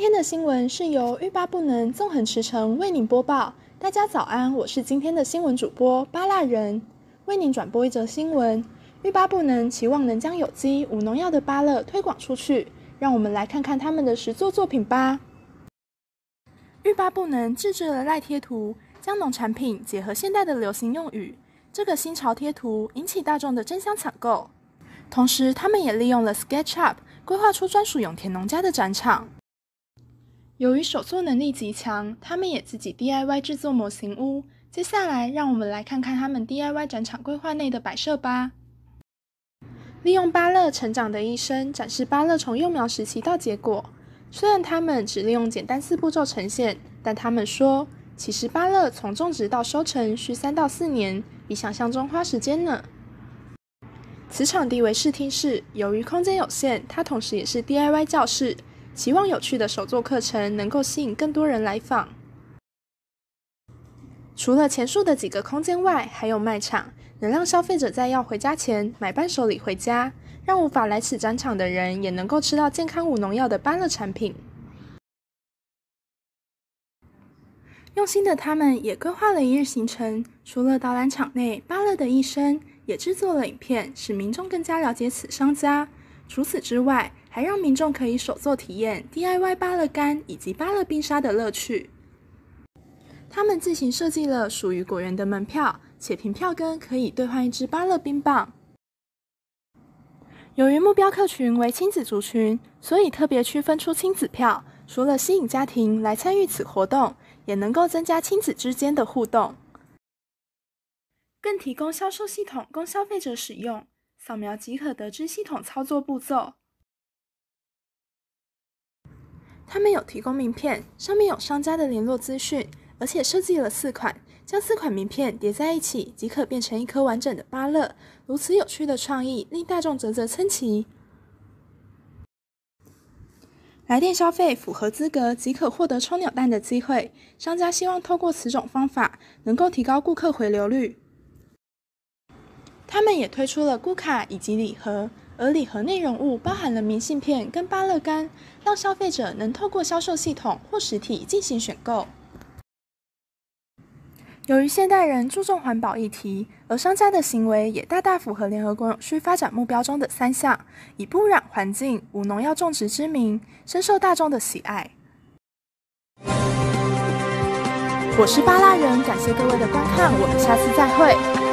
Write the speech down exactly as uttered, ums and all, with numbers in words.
天的新闻是由欲罢不能纵横驰骋为您播报。大家早安，我是今天的新闻主播巴辣人，为您转播一则新闻。欲罢不能期望能将有机无农药的芭乐推广出去，让我们来看看他们的实作作品吧。欲罢不能自制了赖贴图，将农产品结合现代的流行用语，这个新潮贴图引起大众的争相抢购。同时，他们也利用了 SketchUp 规划出专属永田农家的展场。由于手作能力极强，他们也自己 D I Y 制作模型屋。接下来，让我们来看看他们 D I Y 展场规划内的摆设吧。利用芭乐成长的一生，展示芭乐从幼苗时期到结果。虽然他们只利用简单四步骤呈现，但他们说，其实芭乐从种植到收成需三到四年，比想象中花时间呢。此场地为视听室，由于空间有限，它同时也是 D I Y 教室。期望有趣的手作课程能够吸引更多人来访。除了前述的几个空间外，还有卖场，能让消费者在要回家前买伴手礼回家，让无法来此展场的人也能够吃到健康无农药的芭乐产品。用心的他们也规划了一日行程，除了导览场内芭乐的一生，也制作了影片，使民众更加了解此商家。除此之外，还让民众可以手作体验 D I Y 芭乐干以及芭乐冰沙的乐趣。他们自行设计了属于果园的门票，且凭票根可以兑换一支芭乐冰棒。由于目标客群为亲子族群，所以特别区分出亲子票，除了吸引家庭来参与此活动，也能够增加亲子之间的互动，更提供销售系统供消费者使用，扫描即可得知系统操作步骤。他们有提供名片，上面有商家的联络资讯，而且设计了四款，将四款名片叠在一起，即可变成一颗完整的芭乐。如此有趣的创意，令大众啧啧称奇。来电消费符合资格，即可获得抽扭蛋的机会。商家希望透过此种方法，能够提高顾客回流率。他们也推出了咕卡以及礼盒。而礼盒内容物包含了明信片跟芭乐干，让消费者能透过销售系统或实体进行选购。由于现代人注重环保议题，而商家的行为也大大符合联合国永续发展目标中的三项，以不污染环境、无农药种植之名，深受大众的喜爱。我是巴辣人，感谢各位的观看，我们下次再会。